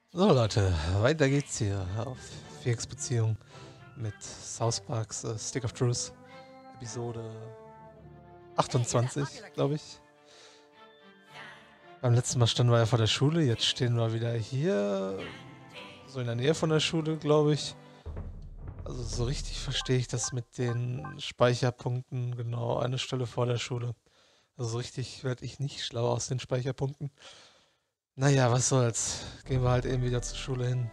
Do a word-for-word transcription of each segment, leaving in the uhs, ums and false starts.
So Leute, weiter geht's hier auf Vierecksbeziehung mit South Parks äh, Stick of Truth, Episode achtundzwanzig, glaube ich. Beim letzten Mal standen wir ja vor der Schule, jetzt stehen wir wieder hier, so in der Nähe von der Schule, glaube ich. Also so richtig verstehe ich das mit den Speicherpunkten, genau, eine Stelle vor der Schule. Also so richtig werde ich nicht schlau aus den Speicherpunkten. Naja, was soll's. Gehen wir halt eben wieder zur Schule hin.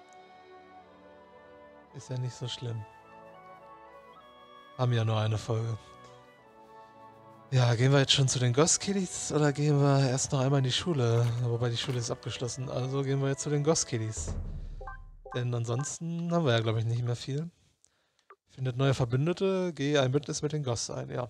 Ist ja nicht so schlimm. Haben ja nur eine Folge. Ja, gehen wir jetzt schon zu den Ghost Kiddies oder gehen wir erst noch einmal in die Schule? Wobei die Schule ist abgeschlossen, also gehen wir jetzt zu den Ghost Kiddies. Denn ansonsten haben wir ja, glaube ich, nicht mehr viel. Findet neue Verbündete, gehe ein Bündnis mit den Ghosts ein, ja.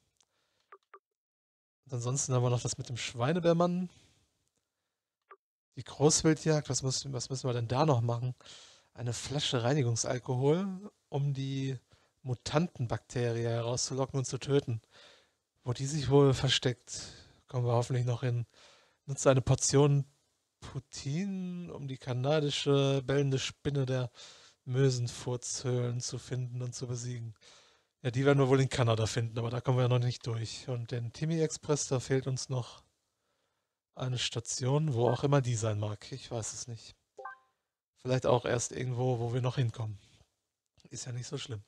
Und ansonsten haben wir noch das mit dem Schweinebärmann. Die Großwildjagd, was müssen, was müssen wir denn da noch machen? Eine Flasche Reinigungsalkohol, um die Mutantenbakterie herauszulocken und zu töten. Wo die sich wohl versteckt, kommen wir hoffentlich noch hin. Nutzt eine Portion Putin, um die kanadische bellende Spinne der Mösenfurzhöhlen zu finden und zu besiegen. Ja, die werden wir wohl in Kanada finden, aber da kommen wir ja noch nicht durch. Und den Timmy Express, da fehlt uns noch eine Station, wo auch immer die sein mag. Ich weiß es nicht. Vielleicht auch erst irgendwo, wo wir noch hinkommen. Ist ja nicht so schlimm.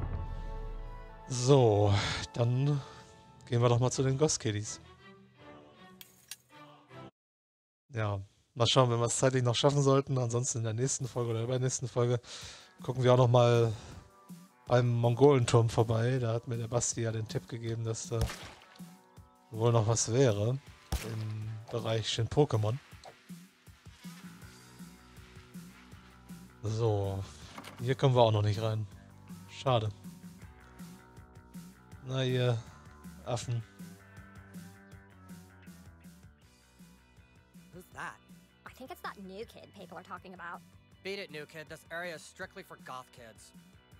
So, dann gehen wir doch mal zu den Ghost Kiddies. Ja, mal schauen, wenn wir es zeitlich noch schaffen sollten. Ansonsten in der nächsten Folge oder übernächsten Folge gucken wir auch noch mal beim Mongolenturm vorbei. Da hat mir der Basti ja den Tipp gegeben, dass da wohl noch was wäre im Bereich den Pokémon. So, hier kommen wir auch noch nicht rein. Schade. Na ihr Affen. Who's that? I think it's that new kid people are talking about. Beat it, new kid. This area is strictly for goth kids.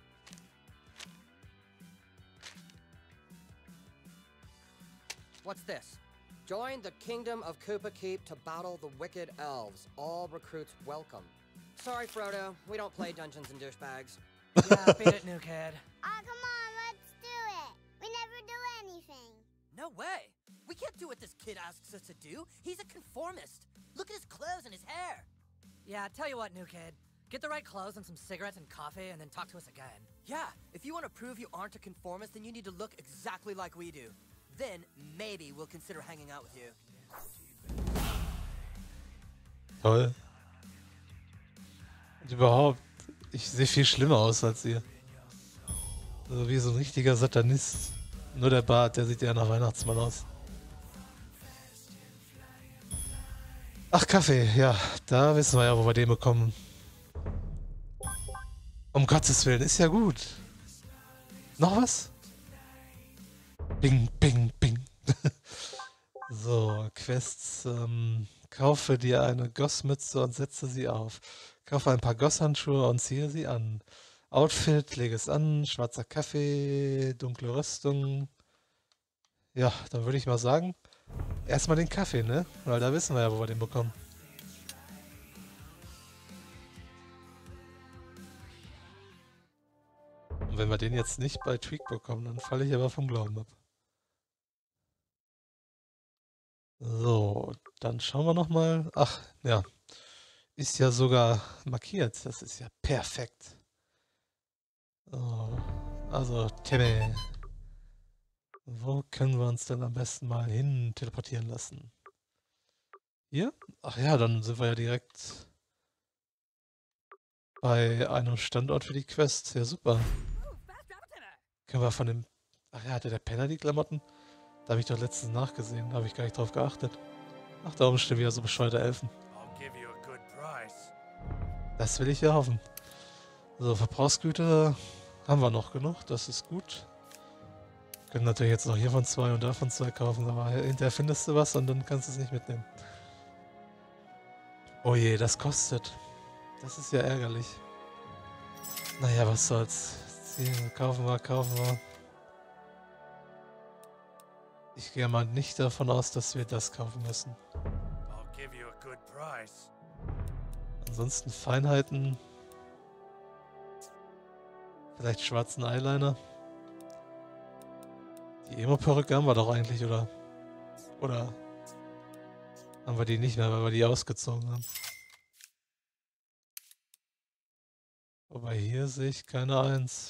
What's this? Join the Kingdom of Koopa Keep to battle the wicked elves. All recruits welcome. Sorry, Frodo. We don't play Dungeons and Douchebags. Yeah, beat it, new kid. Oh, come on, let's do it. We never do anything. No way! We can't do what this kid asks us to do. He's a conformist. Look at his clothes and his hair. Yeah, tell you what, new kid. Get the right clothes and some cigarettes and coffee, and then talk to us again. Yeah, if you want to prove you aren't a conformist, then you need to look exactly like we do. Then, maybe we'll consider hanging out with you. Toll. Und überhaupt, ich sehe viel schlimmer aus als ihr. Also wie so ein richtiger Satanist. Nur der Bart, der sieht ja nach Weihnachtsmann aus. Ach, Kaffee, ja, da wissen wir ja, wo wir den bekommen. Um Gottes Willen, ist ja gut. Noch was? Bing, bing, bing. So, Quests. Ähm, kaufe dir eine Gossmütze und setze sie auf. Kaufe ein paar Gosshandschuhe und ziehe sie an. Outfit, lege es an. Schwarzer Kaffee, dunkle Rüstung. Ja, dann würde ich mal sagen, erstmal den Kaffee, ne? Weil da wissen wir ja, wo wir den bekommen. Und wenn wir den jetzt nicht bei Tweak bekommen, dann falle ich aber vom Glauben ab. So, dann schauen wir nochmal. Ach, ja. Ist ja sogar markiert. Das ist ja perfekt. So, also, Timmy. Wo können wir uns denn am besten mal hin teleportieren lassen? Hier? Ach ja, dann sind wir ja direkt bei einem Standort für die Quest. Ja, super. Können wir von dem... Ach ja, hatte der Penner die Klamotten? Da habe ich doch letztens nachgesehen. Da habe ich gar nicht drauf geachtet. Ach, da oben stehen wieder so bescheuerte Elfen. Das will ich ja hoffen. So, Verbrauchsgüter haben wir noch genug. Das ist gut. Können natürlich jetzt noch hiervon zwei und davon zwei kaufen, aber hinterher findest du was und dann kannst du es nicht mitnehmen. Oh je, das kostet. Das ist ja ärgerlich. Naja, was soll's. Ziehen, kaufen wir, kaufen wir. Ich gehe mal nicht davon aus, dass wir das kaufen müssen. Ansonsten Feinheiten. Vielleicht schwarzen Eyeliner. Die Emo-Perücke haben wir doch eigentlich, oder? Oder haben wir die nicht mehr, weil wir die ausgezogen haben? Wobei hier sehe ich keine Eins.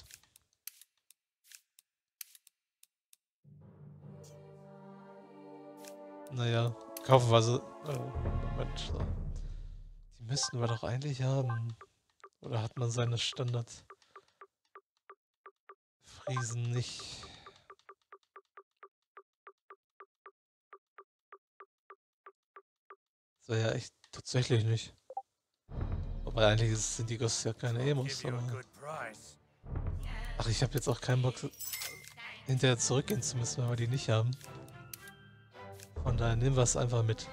Naja, kaufen wir sie. Äh, Moment. So. Die müssten wir doch eigentlich haben. Oder hat man seine Standard-Friesen nicht? So ja, echt tatsächlich nicht. Wobei eigentlich ist- sind die Ghosts ja keine Emos, aber... Ach, ich habe jetzt auch keinen Bock, hinterher zurückgehen zu müssen, weil wir die nicht haben. Von daher nehmen wir es einfach mit.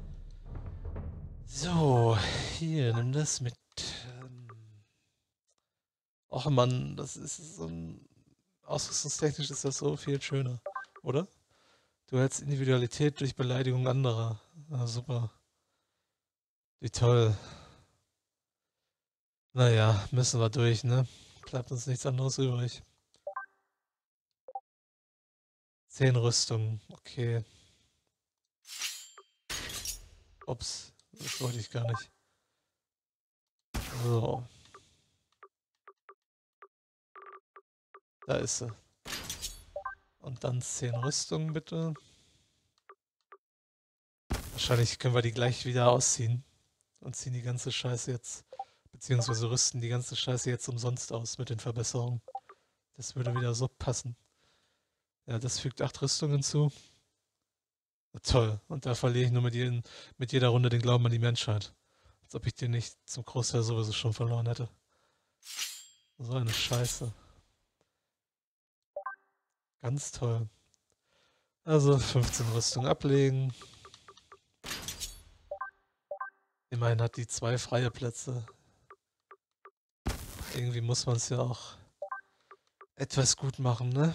So, hier, nimm das mit. Ähm Och Mann, das ist so ein... Ausrüstungstechnisch ist das so viel schöner, oder? Du hältst Individualität durch Beleidigung anderer. Na super. Wie toll. Naja, müssen wir durch, ne? Bleibt uns nichts anderes übrig. Zehn Rüstungen, okay. Ups, das wollte ich gar nicht. So. Da ist sie. Und dann zehn Rüstungen bitte. Wahrscheinlich können wir die gleich wieder ausziehen. Und ziehen die ganze Scheiße jetzt. Beziehungsweise rüsten die ganze Scheiße jetzt umsonst aus mit den Verbesserungen. Das würde wieder so passen. Ja, das fügt acht Rüstungen zu. Na, toll. Und da verliere ich nur mit, jedem, mit jeder Runde den Glauben an die Menschheit. Als ob ich den nicht zum Großteil sowieso schon verloren hätte. So eine Scheiße. Ganz toll. Also fünfzehn Rüstung ablegen. Immerhin hat die zwei freie Plätze. Irgendwie muss man es ja auch etwas gut machen, ne?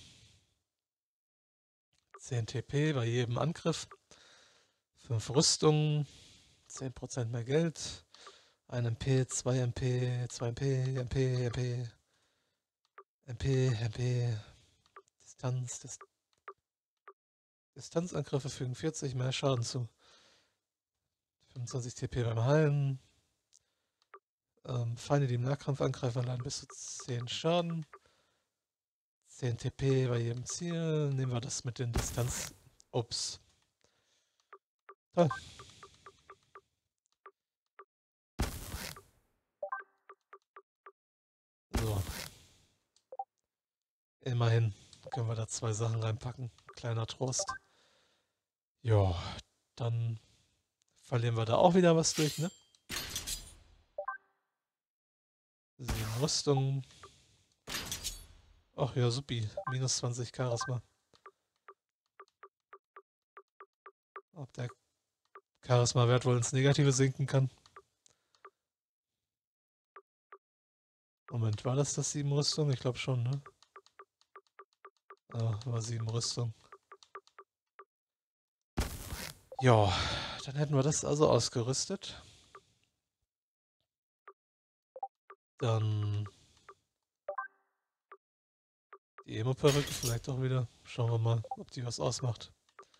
zehn T P bei jedem Angriff. fünf Rüstungen. zehn Prozent mehr Geld. ein M P, zwei M P, zwei M P, M P, M P. M P, M P. Distanz. Dis Distanzangriffe fügen vierzig mehr Schaden zu. fünfundzwanzig T P beim Heilen. Ähm, Feinde, die im Nahkampf angreifen, erleiden bis zu zehn Schaden. zehn T P bei jedem Ziel. Nehmen wir das mit den Distanz. Ups. Toll. So. Immerhin können wir da zwei Sachen reinpacken. Kleiner Trost. Ja, dann verlieren wir da auch wieder was durch, ne? Sieben Rüstung. Ach ja, supi. Minus zwanzig Charisma. Ob der Charisma-Wert wohl ins Negative sinken kann? Moment, war das das sieben Rüstung? Ich glaube schon, ne? Ah, war sieben Rüstung. Ja, dann hätten wir das also ausgerüstet. Dann die Emo-Perücke vielleicht auch wieder. Schauen wir mal, ob die was ausmacht.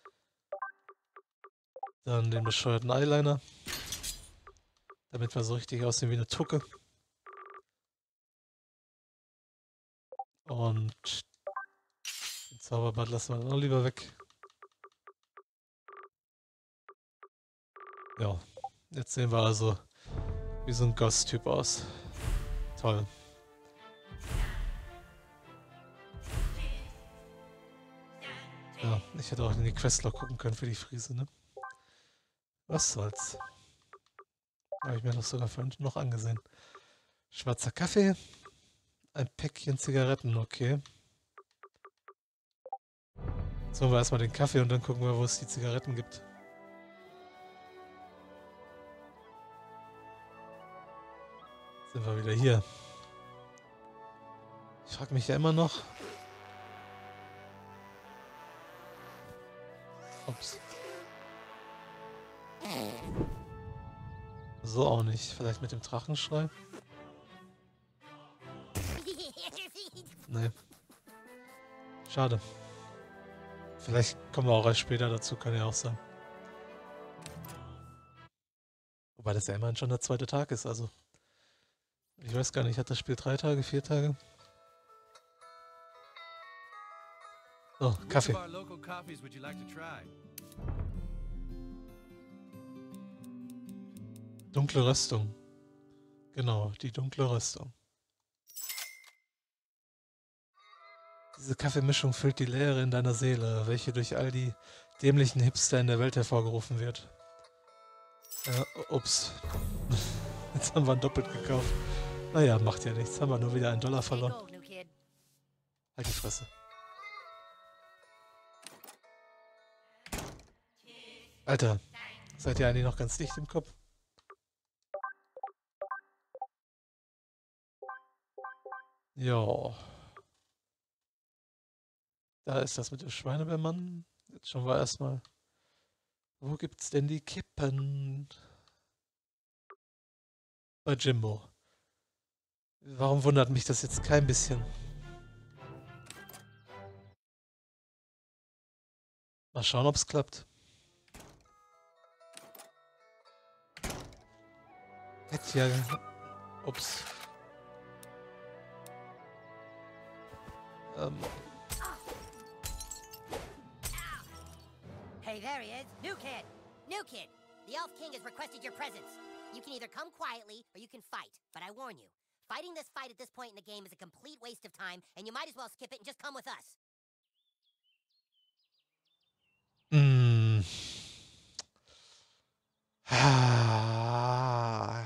Dann den bescheuerten Eyeliner. Damit wir so richtig aussehen wie eine Tucke. Und den Zauberbad lassen wir dann auch lieber weg. Ja, jetzt sehen wir also wie so ein Ghost-Typ aus. Toll. Ja, ich hätte auch in die Questlog gucken können für die Friese, ne? Was soll's. Habe ich mir doch sogar vorhin noch angesehen. Schwarzer Kaffee. Ein Päckchen Zigaretten, okay. Jetzt holen wir erstmal den Kaffee und dann gucken wir, wo es die Zigaretten gibt. Jetzt sind wir wieder hier. Ich frage mich ja immer noch. Ups. So auch nicht. Vielleicht mit dem Drachenschrei? Nee. Schade. Vielleicht kommen wir auch erst später dazu, kann ja auch sein. Wobei das ja immerhin schon der zweite Tag ist, also. Ich weiß gar nicht, hat das Spiel drei Tage, vier Tage? So, Kaffee. Dunkle Röstung. Genau, die dunkle Röstung. Diese Kaffeemischung füllt die Leere in deiner Seele, welche durch all die dämlichen Hipster in der Welt hervorgerufen wird. Äh, ups. Jetzt haben wir ihn doppelt gekauft. Naja, macht ja nichts. Haben wir nur wieder einen Dollar verloren. Halt die Fresse. Alter, seid ihr eigentlich noch ganz dicht im Kopf? Jo. Da ist das mit dem Schweinebärmann. Jetzt schauen wir erstmal. Wo gibt's denn die Kippen? Bei Jimbo. Warum wundert mich das jetzt kein bisschen? Mal schauen, ob es klappt. Hätte ja... Ups. Ähm... Hey, there he is. New Kid. New Kid. The Elf King has requested your presence. You can either come quietly or you can fight. But I warn you, fighting this fight at this point in the game is a complete waste of time, and you might as well skip it and just come with us. Mm. Ah.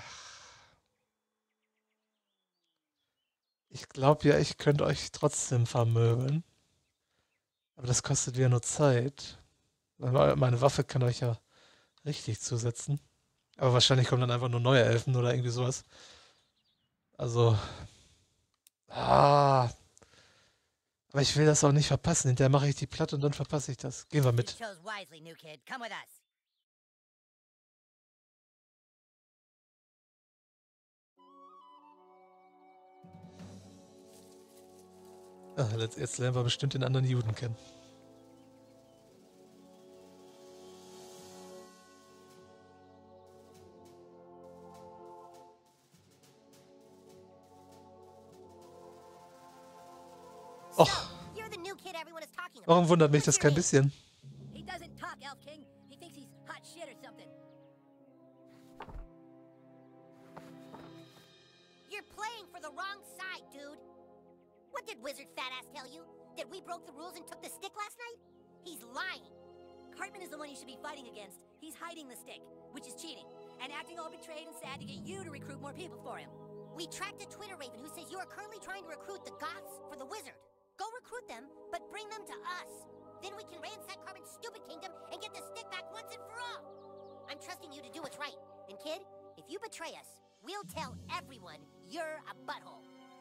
Ich glaube ja, ich könnte euch trotzdem vermöbeln. Aber das kostet wieder nur Zeit. Meine Waffe kann euch ja richtig zusetzen. Aber wahrscheinlich kommen dann einfach nur neue Elfen oder irgendwie sowas. Also. Ah. Aber ich will das auch nicht verpassen. Hinterher mache ich die platt und dann verpasse ich das. Gehen wir mit. You chose wisely, new kid. Come with us. Ah, jetzt, jetzt lernen wir bestimmt den anderen Juden kennen. Och, You're the new kid everyone is talking about. warum wundert mich das kein bisschen? He doesn't talk, Elf King. He thinks he's hot shit or something. You're playing for the wrong side, dude. What did Wizard Fat Ass tell you? That we broke the rules and took the stick last night? He's lying. Cartman is the one you should be fighting against. He's hiding the stick, which is cheating, and acting all betrayed and sad to get you to recruit more people for him. We tracked a Twitter raven who says you are currently trying to recruit the Goths for the Wizard. Go recruit them, but bring them to us. Then we can ransack Cartman's stupid kingdom and get the stick back once and for all. I'm trusting you to do what's right. And kid, if you betray us, we'll tell everyone you're a butthole.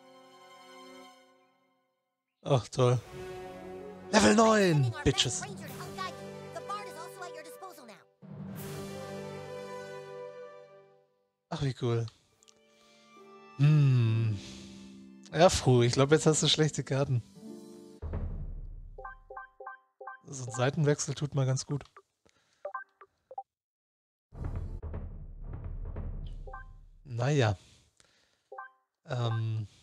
Ach, toll. Level neun, Bitches. Ach, wie cool. Hm. Ja, Fru, ich glaube, jetzt hast du schlechte Karten. So ein Seitenwechsel tut mal ganz gut. Naja. Ähm...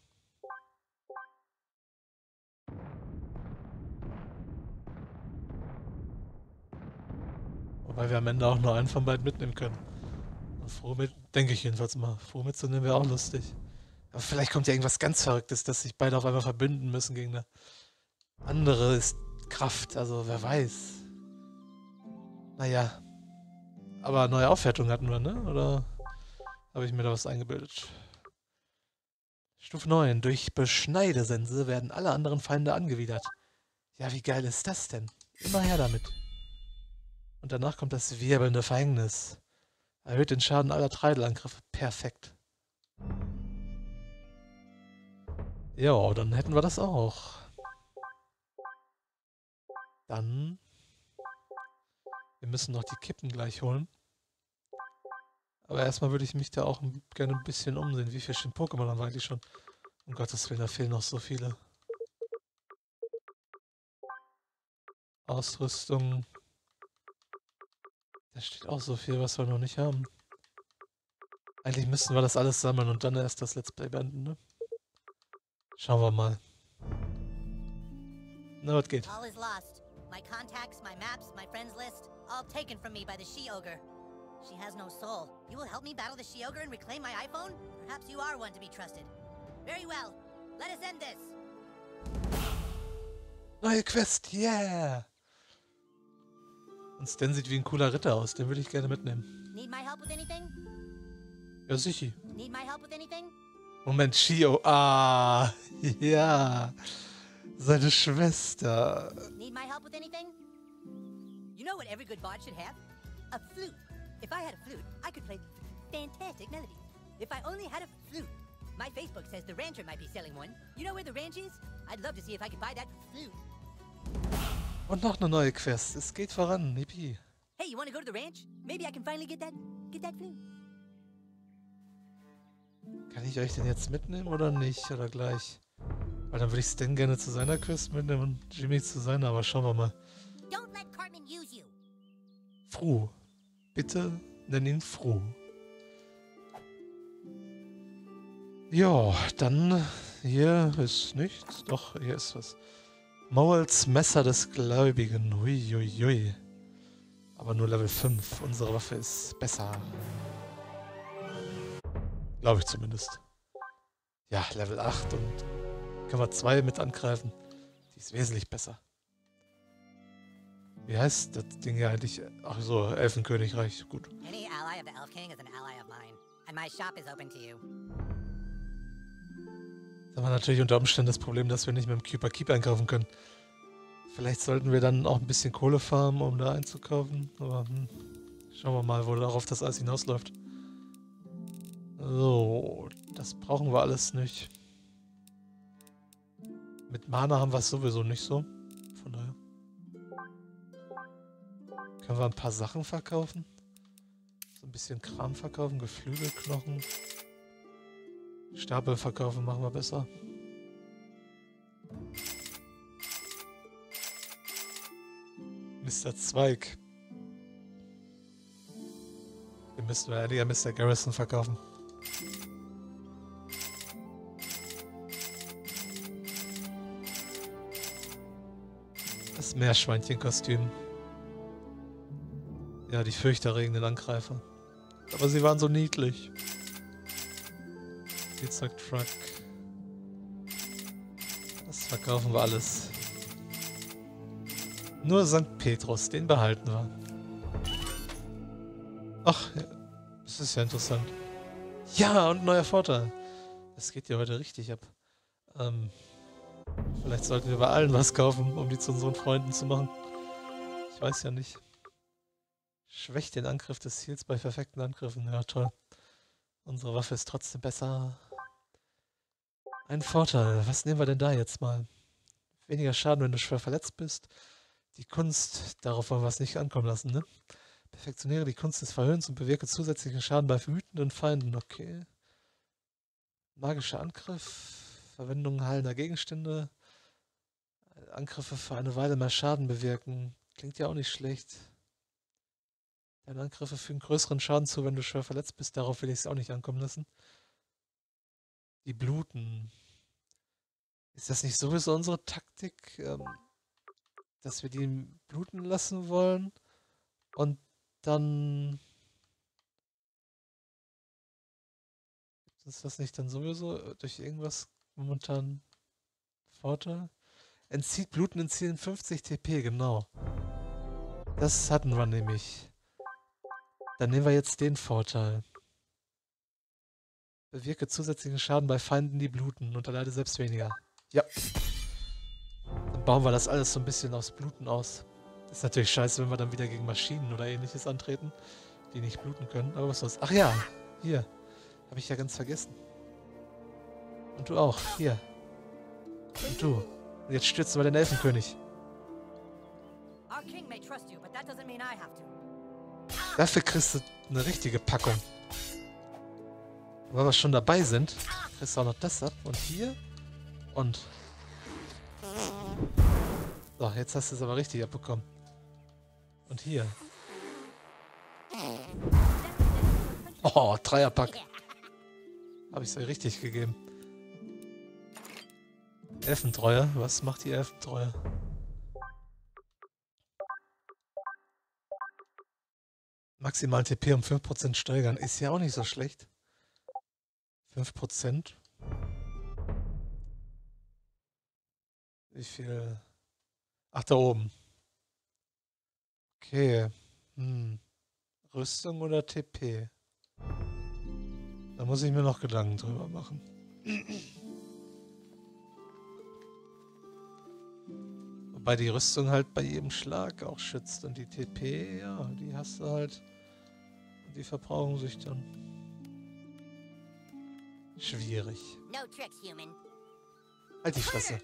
Wobei wir am Ende auch nur einen von beiden mitnehmen können. Und froh mit, denke ich jedenfalls mal. Froh mitzunehmen wäre auch lustig. Aber vielleicht kommt ja irgendwas ganz Verrücktes, dass sich beide auf einmal verbünden müssen gegen eine andere ist Kraft. Also wer weiß. Naja. Aber neue Aufwertung hatten wir, ne? Oder habe ich mir da was eingebildet? Stufe neun. Durch Beschneidesense werden alle anderen Feinde angewidert. Ja, wie geil ist das denn? Immer her damit. Und danach kommt das wirbelnde Verhängnis. Erhöht den Schaden aller Treidelangriffe. Perfekt. Ja, dann hätten wir das auch. Dann... Wir müssen noch die Kippen gleich holen. Aber erstmal würde ich mich da auch ein- gerne ein bisschen umsehen. Wie viele stehen Pokémon haben wir eigentlich schon? Um Gottes Willen, da fehlen noch so viele. Ausrüstung. Da steht auch so viel, was wir noch nicht haben. Eigentlich müssten wir das alles sammeln und dann erst das Let's Play beenden, ne? Schauen wir mal. Na, was geht? All is lost. My contacts, my maps, my friends list, all taken from me by the She-Ogre. She has no soul. You will help me battle the She-Ogre and reclaim my iPhone? Perhaps you are one to be trusted. Very well. Let us end this. Neue Quest, yeah! Und Stan sieht wie ein cooler Ritter aus, den würde ich gerne mitnehmen. Need my help with anything? Ja, sicher. Need my help with anything? Moment, Shio. Ah, ja. Seine Schwester. Need my help with anything? You know what every good bard should have? A flute. If I had a flute, I could play fantastic melodies. If I only had a flute. My Facebook says the rancher might be selling one. You know where the ranch is? I'd love to see if I could buy that flute. Und noch eine neue Quest. Es geht voran, Yippie. Hey, you want to go to the ranch? Maybe I can finally get that, get that flute. Kann ich euch den jetzt mitnehmen oder nicht? Oder gleich? Weil dann würde ich Stan gerne zu seiner Quest mitnehmen und Jimmy zu seiner, aber schauen wir mal. Don't let Cartman use you. Fru. Bitte nenn ihn Fru. Ja, dann hier ist nichts. Doch, hier ist was. Mowls Messer des Gläubigen. Hui, hui, hui. Aber nur Level fünf. Unsere Waffe ist besser. Glaube ich zumindest. Ja, Level acht und können wir zwei mit angreifen. Die ist wesentlich besser. Wie heißt das Ding hier eigentlich? Ach so, Elfenkönigreich. Gut. Any ally of the Elf King is an ally of mine, and my shop is open to you. Da haben wir natürlich unter Umständen das Problem, dass wir nicht mit dem Keeper Keep einkaufen können. Vielleicht sollten wir dann auch ein bisschen Kohle farmen, um da einzukaufen. Aber hm, schauen wir mal, wo darauf das alles hinausläuft. So, das brauchen wir alles nicht. Mit Mana haben wir es sowieso nicht so. Von daher. Können wir ein paar Sachen verkaufen? So ein bisschen Kram verkaufen, Geflügelknochen. Stapel verkaufen machen wir besser. Mister Zweig. Den müssten wir eher Mister Garrison verkaufen. Das Meerschweinchenkostüm. Ja, die fürchterregenden Angreifer. Aber sie waren so niedlich. Spielzeugtruck. Das verkaufen wir alles. Nur Sankt Petrus, den behalten wir. Ach, ja, das ist ja interessant. Ja, und ein neuer Vorteil. Das geht ja heute richtig ab. Ähm, vielleicht sollten wir bei allen was kaufen, um die zu unseren Freunden zu machen. Ich weiß ja nicht. Schwächt den Angriff des Ziels bei perfekten Angriffen. Ja, toll. Unsere Waffe ist trotzdem besser. Ein Vorteil. Was nehmen wir denn da jetzt mal? Weniger Schaden, wenn du schwer verletzt bist. Die Kunst, darauf wollen wir es nicht ankommen lassen, ne? Perfektioniere die Kunst des Verhöhnens und bewirke zusätzlichen Schaden bei wütenden Feinden. Okay. Magischer Angriff. Verwendung heilender Gegenstände. Angriffe für eine Weile mehr Schaden bewirken. Klingt ja auch nicht schlecht. Deine Angriffe fügen größeren Schaden zu, wenn du schwer verletzt bist. Darauf will ich es auch nicht ankommen lassen. Die bluten. Ist das nicht sowieso unsere Taktik, ähm, dass wir die bluten lassen wollen? Und dann... Ist das nicht dann sowieso durch irgendwas momentan Vorteil? Entzieht Bluten in Zielen fünfzig T P, genau. Das hatten wir nämlich. Dann nehmen wir jetzt den Vorteil. Bewirke zusätzlichen Schaden bei Feinden, die bluten und erleide selbst weniger. Ja. Dann bauen wir das alles so ein bisschen aus Bluten aus. Ist natürlich scheiße, wenn wir dann wieder gegen Maschinen oder ähnliches antreten, die nicht bluten können. Aber was soll's? Ach ja, hier. Habe ich ja ganz vergessen. Und du auch. Hier. Und du. Und jetzt stürzen wir den Elfenkönig. Our king may trust you, but that doesn't mean I have to. Dafür kriegst du eine richtige Packung. Weil wir schon dabei sind, kriegst du auch noch das ab. Und hier. Und. So, jetzt hast du es aber richtig abbekommen. Und hier. Oh, Dreierpack. Habe ich es dir richtig gegeben. Elfentreue? Was macht die Elfentreue? Maximal T P um fünf Prozent steigern. Ist ja auch nicht so schlecht. fünf Prozent. Wie viel? Ach, da oben. Okay. Hm. Rüstung oder T P? Da muss ich mir noch Gedanken drüber machen. Wobei die Rüstung halt bei jedem Schlag auch schützt. Und die T P, ja, die hast du halt. Und die verbrauchen sich dann. Schwierig. No tricks, human. Halt die Fresse.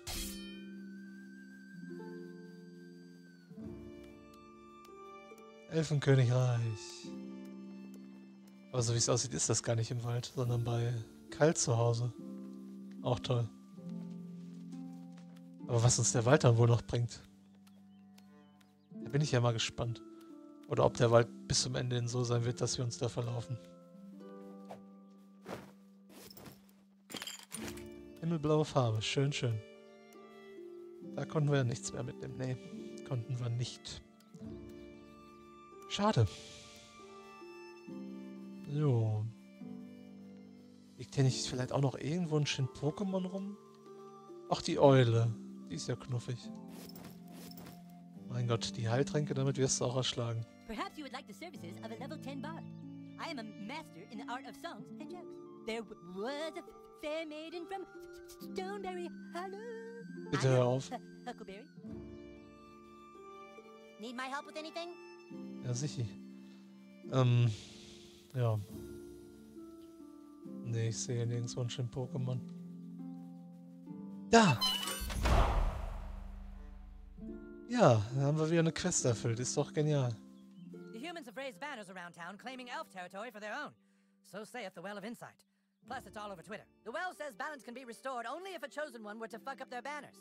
Elfenkönigreich. Aber so wie es aussieht, ist das gar nicht im Wald, sondern bei Kalt zu Hause. Auch toll. Aber was uns der Wald dann wohl noch bringt, da bin ich ja mal gespannt. Oder ob der Wald bis zum Ende hin so sein wird, dass wir uns da verlaufen. Himmelblaue Farbe, schön, schön. Da konnten wir ja nichts mehr mitnehmen. Nee, konnten wir nicht. Schade. So. Liegt hier nicht vielleicht auch noch irgendwo ein Shin-Pokémon rum? Ach, die Eule. Die ist ja knuffig. Mein Gott, die Heiltränke, damit wirst du auch erschlagen. Perhaps you would like the services of a level ten bard. I am a master in the art of songs and jokes. There w- was a fair maiden from Stoneberry. Hello. Bitte hör auf. Huckleberry. Need my help with anything? Ja, sicher. Ähm, ja. Nee, ich sehe nirgendwo ein Shin-Pokémon. Da! Ja, da haben wir wieder eine Quest erfüllt. Ist doch genial. The humans have raised banners around town claiming elf territory for their own. So saith the Well of Insight. Plus, it's all over Twitter. The Well says balance can be restored only if a chosen one were to fuck up their banners.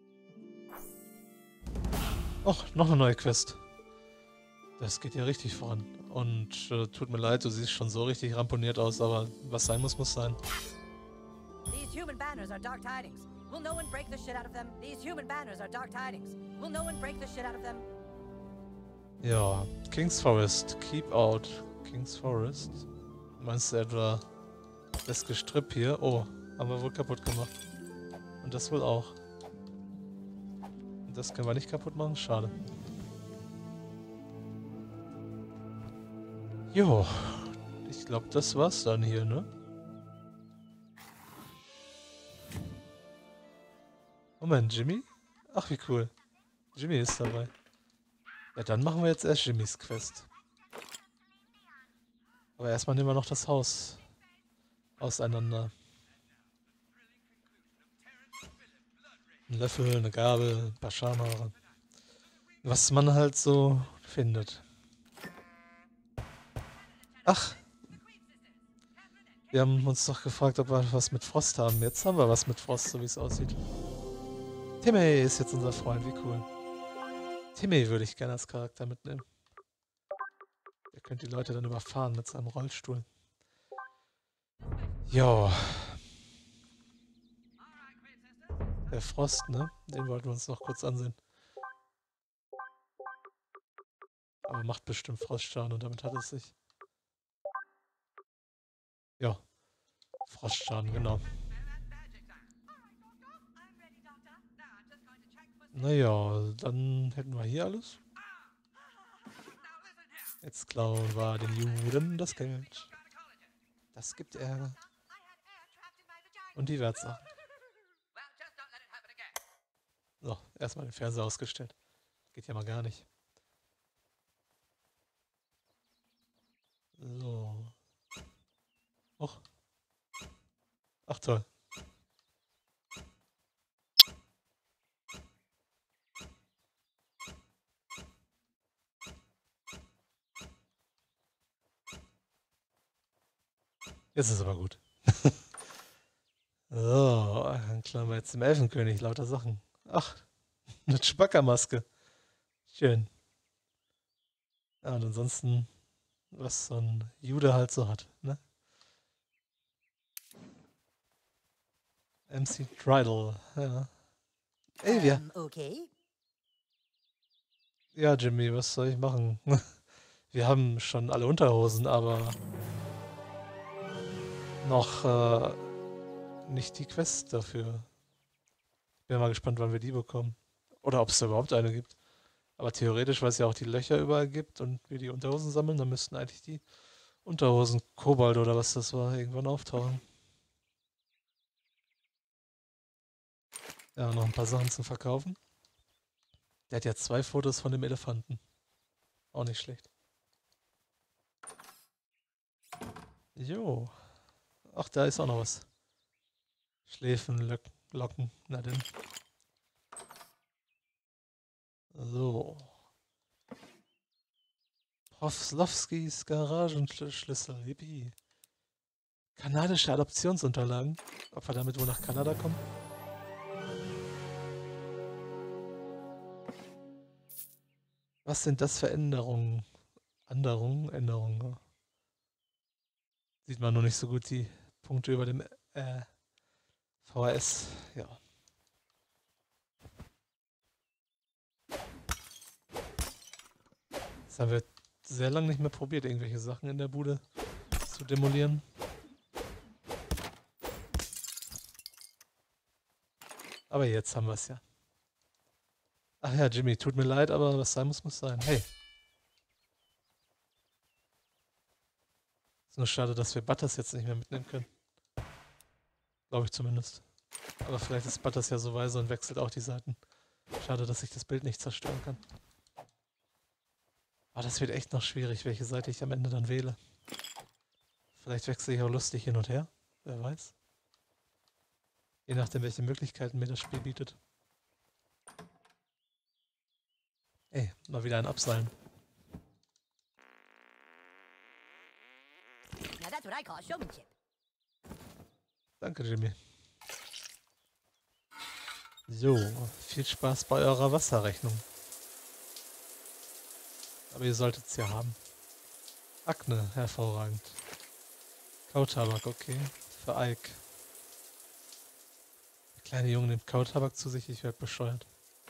Och, noch eine neue Quest. Das geht ja richtig voran. Und äh, tut mir leid, du siehst schon so richtig ramponiert aus, aber was sein muss, muss sein. These human banners are dark tidings. Will no one break the shit out of them? These human banners are dark tidings. Will no one break the shit out of them? Ja, King's Forest. Keep out. King's Forest. Meinst du etwa das Gestrüpp hier? Oh, haben wir wohl kaputt gemacht. Und das wohl auch. Und das können wir nicht kaputt machen? Schade. Jo, ich glaube, das war's dann hier, ne? Moment, Jimmy? Ach, wie cool. Jimmy ist dabei. Ja, dann machen wir jetzt erst Jimmys Quest. Aber erstmal nehmen wir noch das Haus auseinander. Ein Löffel, eine Gabel, ein paar Schamhaare. Was man halt so findet. Ach. Wir haben uns doch gefragt, ob wir was mit Frost haben. Jetzt haben wir was mit Frost, so wie es aussieht. Timmy ist jetzt unser Freund, wie cool. Timmy würde ich gerne als Charakter mitnehmen. Der könnte die Leute dann überfahren mit seinem Rollstuhl. Jo. Der Frost, ne? Den wollten wir uns noch kurz ansehen. Aber macht bestimmt Frostschaden und damit hat es sich. Ja. Frostschaden, genau. Naja, dann hätten wir hier alles. Jetzt klauen wir den Juden das Geld. Das gibt Ärger. Und die Wertsachen. So, erstmal den Fernseher ausgestellt. Geht ja mal gar nicht. So. Och. Ach toll. Jetzt ist aber gut. So, dann klauen wir jetzt dem Elfenkönig lauter Sachen. Ach, eine Chewbacca-Maske. Schön. Ja, und ansonsten, was so ein Jude halt so hat, ne? M C Dridle, ja. Ey, wir. Ähm, okay. Ja, Jimmy, was soll ich machen? Wir haben schon alle Unterhosen, aber noch äh, nicht die Quest dafür. Bin mal gespannt, wann wir die bekommen. Oder ob es da überhaupt eine gibt. Aber theoretisch, weil es ja auch die Löcher überall gibt und wir die Unterhosen sammeln, dann müssten eigentlich die Unterhosen Kobold oder was das war, irgendwann auftauchen. Ja, noch ein paar Sachen zum Verkaufen. Der hat ja zwei Fotos von dem Elefanten. Auch nicht schlecht. Jo. Ach, da ist auch noch was. Schläfen, Locken, Locken. Na denn. So. Profslowskis Garagenschlüssel. Yippie. Kanadische Adoptionsunterlagen. Ob wir damit wohl nach Kanada kommen? Was sind das für Änderungen? Änderungen? Änderungen. Sieht man nur nicht so gut die Punkte über dem äh, V H S. Ja. Das haben wir sehr lange nicht mehr probiert, irgendwelche Sachen in der Bude zu demolieren. Aber jetzt haben wir es ja. Ach ja, Jimmy, tut mir leid, aber was sein muss, muss sein. Hey. Ist nur schade, dass wir Butters jetzt nicht mehr mitnehmen können. Glaube ich zumindest. Aber vielleicht ist Butters ja so weise und wechselt auch die Seiten. Schade, dass ich das Bild nicht zerstören kann. Aber das wird echt noch schwierig, welche Seite ich am Ende dann wähle. Vielleicht wechsle ich auch lustig hin und her. Wer weiß. Je nachdem, welche Möglichkeiten mir das Spiel bietet. Ey, mal wieder ein Abseilen. Now that's what I call showmanship. Danke, Jimmy. So, viel Spaß bei eurer Wasserrechnung. Aber ihr solltet es ja haben. Akne, hervorragend. Kautabak, okay. Für Ike. Der kleine Junge nimmt Kautabak zu sich, ich werde bescheuert.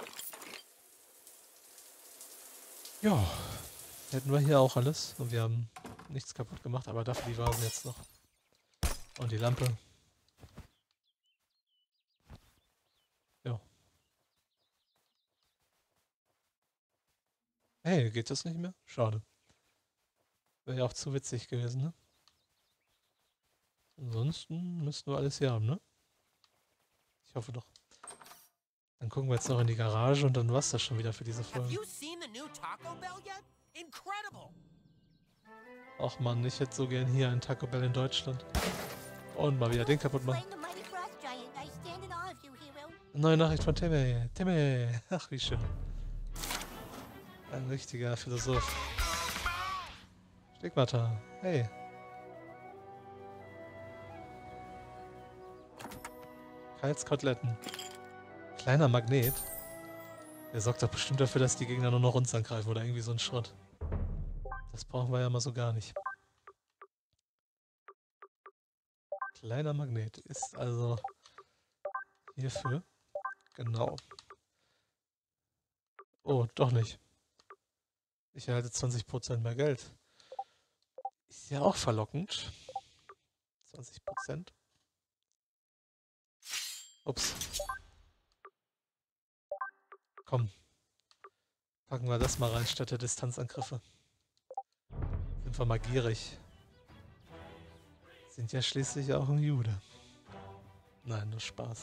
Ja, hätten wir hier auch alles. Und wir haben nichts kaputt gemacht, aber dafür die Vasen jetzt noch. Und die Lampe. Ja. Hey, geht das nicht mehr? Schade. Wäre ja auch zu witzig gewesen, ne? Ansonsten müssten wir alles hier haben, ne? Ich hoffe doch. Dann gucken wir jetzt noch in die Garage und dann war es das schon wieder für diese Have Folge. you seen the new Taco Bell yet? Incredible! Ach man, ich hätte so gern hier ein Taco Bell in Deutschland. Und mal wieder den kaputt machen. Playing the mighty frost giant. I stand in awe of you, hero. Neue Nachricht von Timmy. Timmy. Ach, wie schön. Ein richtiger Philosoph. Stigmata. Hey. Kals Koteletten. Kleiner Magnet. Der sorgt doch bestimmt dafür, dass die Gegner nur noch uns angreifen oder irgendwie so ein Schrott. Das brauchen wir ja mal so gar nicht. Kleiner Magnet ist also hierfür. Genau. Oh, doch nicht. Ich erhalte zwanzig Prozent mehr Geld. Ist ja auch verlockend. zwanzig Prozent. Ups. Komm. Packen wir das mal rein statt der Distanzangriffe. Sind wir mal gierig. Sind ja schließlich auch ein Jude. Nein, nur Spaß.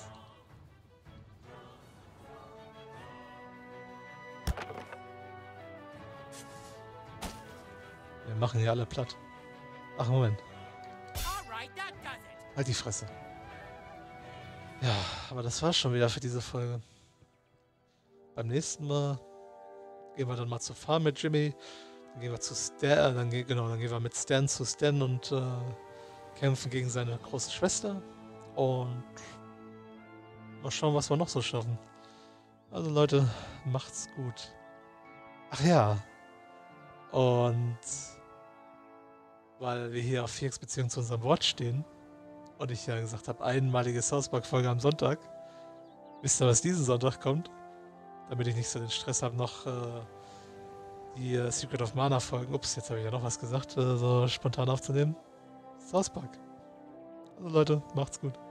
Wir machen hier alle platt. Ach, Moment. Alright, that does it! Halt die Fresse. Ja, aber das war's schon wieder für diese Folge. Beim nächsten Mal gehen wir dann mal zur Farm mit Jimmy. Dann gehen wir zu Stan, äh, dann, ge genau, dann gehen wir mit Stan zu Stan und äh, kämpfen gegen seine große Schwester. Und mal schauen, was wir noch so schaffen. Also Leute, macht's gut. Ach ja. Und weil wir hier auf Vierecks Beziehung zu unserem Wort stehen und ich ja gesagt habe, einmalige South Park-Folge am Sonntag, wisst ihr, was diesen Sonntag kommt? Damit ich nicht so den Stress habe, noch äh, die äh, Secret of Mana Folgen, ups, jetzt habe ich ja noch was gesagt, äh, so spontan aufzunehmen. South Park. Also Leute, macht's gut.